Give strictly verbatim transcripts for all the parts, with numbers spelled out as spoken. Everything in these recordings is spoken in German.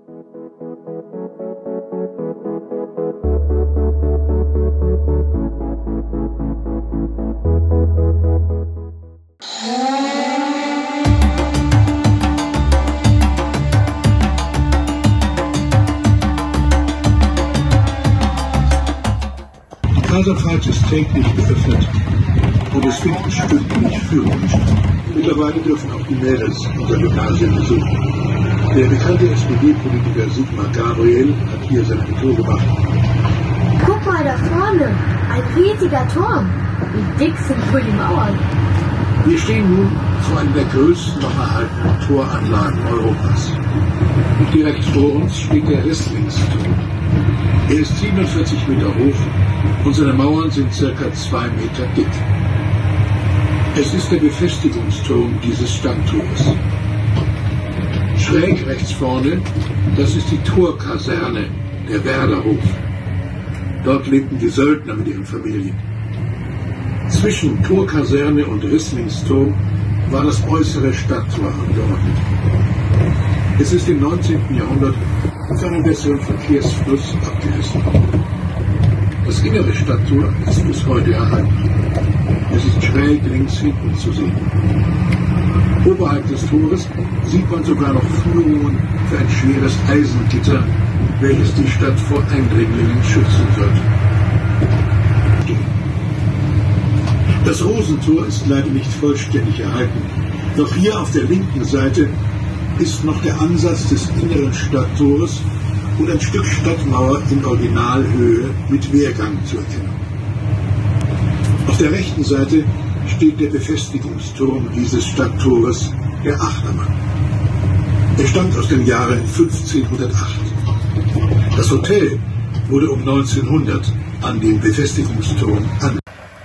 Die Kaiserpfalz ist täglich geöffnet und es finden stündlich Führungen statt. Mittlerweile dürfen auch die Mädels unser Gymnasium besuchen. Der bekannte S P D-Politiker Sigmar Gabriel hat hier sein Abitur gemacht. Guck mal da vorne, ein riesiger Turm. Wie dick sind wohl die Mauern? Wir stehen nun vor einer der größten noch erhaltenen Toranlagen Europas. Und direkt vor uns steht der Risslingsturm. Er ist siebenundvierzig Meter hoch und seine Mauern sind circa zwei Meter dick. Es ist der Befestigungsturm dieses Stadttores. Schräg rechts vorne, das ist die Torkaserne, der Werderhof. Dort lebten die Söldner mit ihren Familien. Zwischen Torkaserne und Risslingsturm war das äußere Stadttor angeordnet. Es ist im neunzehnten Jahrhundert für einen besseren Verkehrsfluss abgerissen. Das innere Stadttor ist bis heute erhalten. Es ist schräg links hinten zu sehen. Oberhalb des Tores sieht man sogar noch Führungen für ein schweres Eisengitter, welches die Stadt vor Eindringlingen schützen sollte. Das Rosentor ist leider nicht vollständig erhalten. Doch hier auf der linken Seite ist noch der Ansatz des inneren Stadttores und ein Stück Stadtmauer in Originalhöhe mit Wehrgang zu erkennen. Auf der rechten Seite steht der Befestigungsturm dieses Stadttores, der Achtermann. Er stammt aus dem Jahre fünfzehnhundertacht. Das Hotel wurde um neunzehnhundert an den Befestigungsturm angelegt.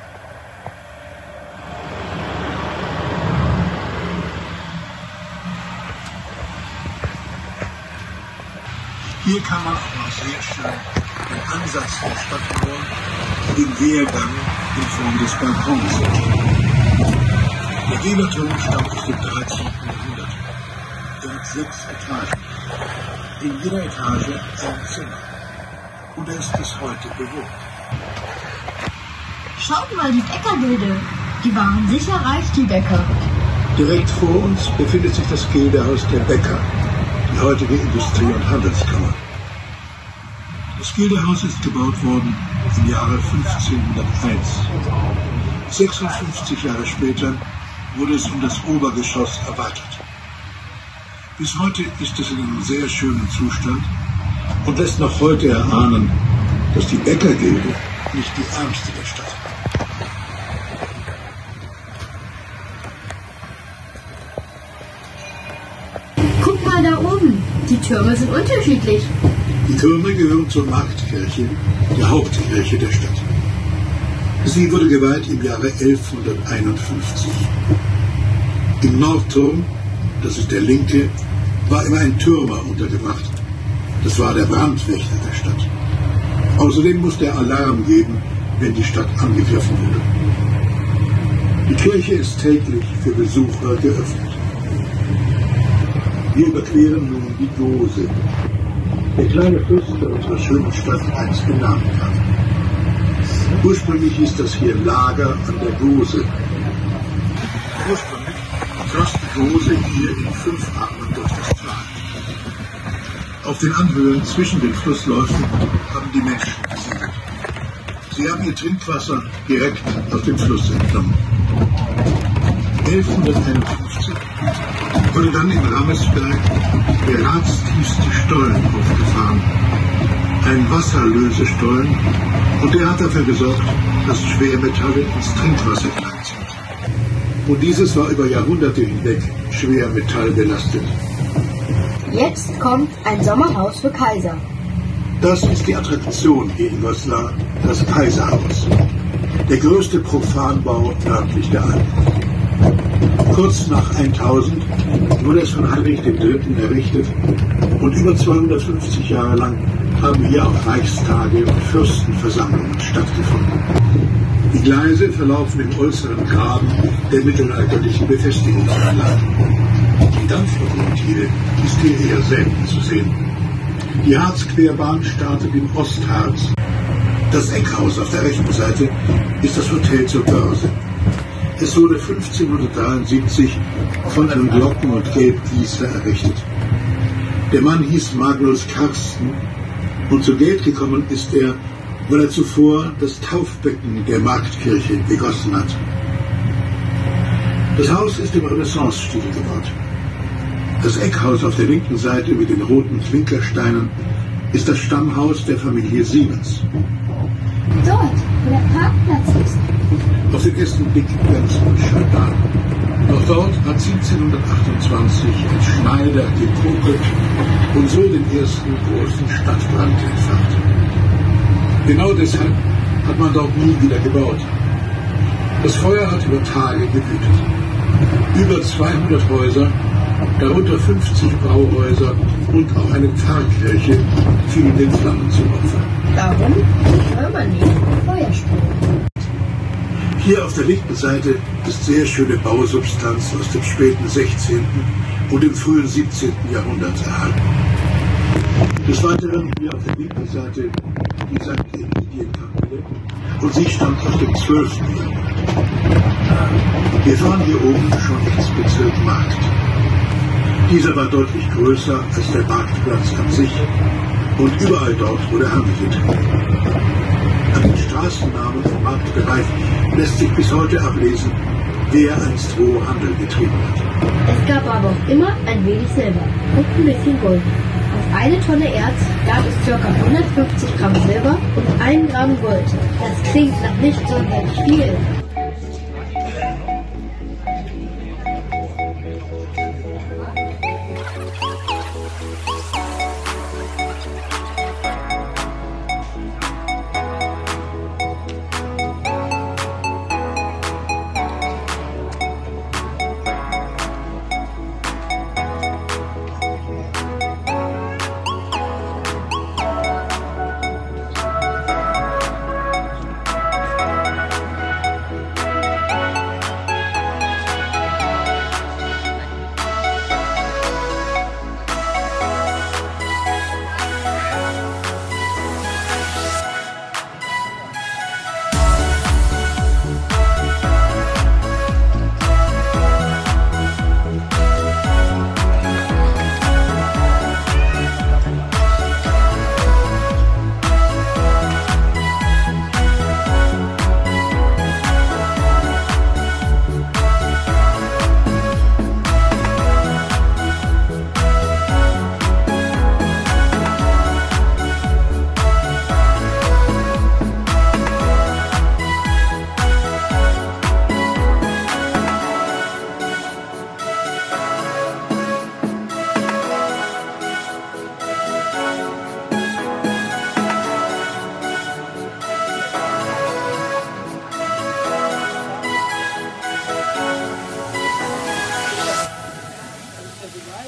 Hier kann man auch noch sehr schön den Ansatz der Stadtmauer, den Wehrgang in Form des Balkons erkennen. Der Wehrturm stammt aus dem dreizehnten Jahrhundert. Er hat sechs Etagen. In jeder Etage ein Zimmer. Und er ist bis heute bewohnt. Schaut mal, die Bäckergilde. Die waren sicher reich, die Bäcker. Direkt vor uns befindet sich das Gildehaus der Bäcker, die heutige Industrie- und Handelskammer. Das Gildehaus ist gebaut worden im Jahre fünfzehnhunderteins. sechsundfünfzig Jahre später wurde es um das Obergeschoss erweitert. Bis heute ist es in einem sehr schönen Zustand und lässt noch heute erahnen, dass die Bäckergilde nicht die ärmste der Stadt war. Guck mal da oben, die Türme sind unterschiedlich. Die Türme gehören zur Marktkirche, der Hauptkirche der Stadt. Sie wurde geweiht im Jahre elfhunderteinundfünfzig. Im Nordturm, das ist der linke, war immer ein Türmer untergebracht. Das war der Brandwächter der Stadt. Außerdem musste er Alarm geben, wenn die Stadt angegriffen wurde. Die Kirche ist täglich für Besucher geöffnet. Wir überqueren nun die Gose, der kleine Fluss, der unserer schönen Stadt einst den Namen hat. Ursprünglich hieß das hier Lager an der Gose. Ursprünglich floss die Gose hier in fünf Armen durch das Tal. Auf den Anhöhen zwischen den Flussläufen haben die Menschen gesiedelt. Sie haben ihr Trinkwasser direkt aus dem Fluss entnommen. elfhunderteinundfünfzig wurde dann in Ramesberg der ratstiefste Stollen aufgefahren. Ein Wasserlösestollen, und der hat dafür gesorgt, dass Schwermetalle ins Trinkwasser gelangt sind. Und dieses war über Jahrhunderte hinweg schwermetallbelastet. Jetzt kommt ein Sommerhaus für Kaiser. Das ist die Attraktion hier in Goslar, das Kaiserhaus. Der größte Profanbau nördlich der Alpen. Kurz nach tausend wurde es von Heinrich der Dritte errichtet und über zweihundertfünfzig Jahre lang haben hier auch Reichstage und Fürstenversammlungen stattgefunden. Die Gleise verlaufen im äußeren Graben der mittelalterlichen Befestigungsanlage. Die Dampflokomotive ist hier eher selten zu sehen. Die Harzquerbahn startet im Ostharz. Das Eckhaus auf der rechten Seite ist das Hotel zur Börse. Es wurde fünfzehnhundertdreiundsiebzig von einem Glocken- und Gelbgießer errichtet. Der Mann hieß Magnus Karsten und zu Geld gekommen ist er, weil er zuvor das Taufbecken der Marktkirche gegossen hat. Das Haus ist im Renaissance-Stil gebaut. Das Eckhaus auf der linken Seite mit den roten Klinkersteinen ist das Stammhaus der Familie Siemens. Dort, wo der Parkplatz ist. Auf den ersten Blick ganz unscheinbar. Doch dort hat siebzehnhundertachtundzwanzig ein Schneider gekokelt und so den ersten großen Stadtbrand entfacht. Genau deshalb hat man dort nie wieder gebaut. Das Feuer hat über Tage gewütet. Über zweihundert Häuser, darunter fünfzig Brauhäuser und auch eine Pfarrkirche fielen den Flammen zum Opfer. Darum soll man nicht Feuer spielen. Hier auf der linken Seite ist sehr schöne Bausubstanz aus dem späten sechzehnten und dem frühen siebzehnten Jahrhundert erhalten. Des Weiteren hier auf der linken Seite die Sankt Egidienkapelle und sie stammt aus dem zwölften Jahrhundert. Wir fahren hier oben schon ins Bezirk Markt. Dieser war deutlich größer als der Marktplatz an sich und überall dort wurde Handel getrieben. An den Straßennamen im Marktbereich lässt sich bis heute ablesen, wer einst wo Handel getrieben hat. Es gab aber auch immer ein wenig Silber und ein bisschen Gold. Auf eine Tonne Erz gab es ca. hundertfünfzig Gramm Silber und ein Gramm Gold. Das klingt nach nicht sonderlich viel.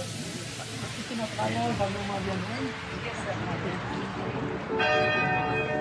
Pinapalo, bago mag-yan. Yes, sir.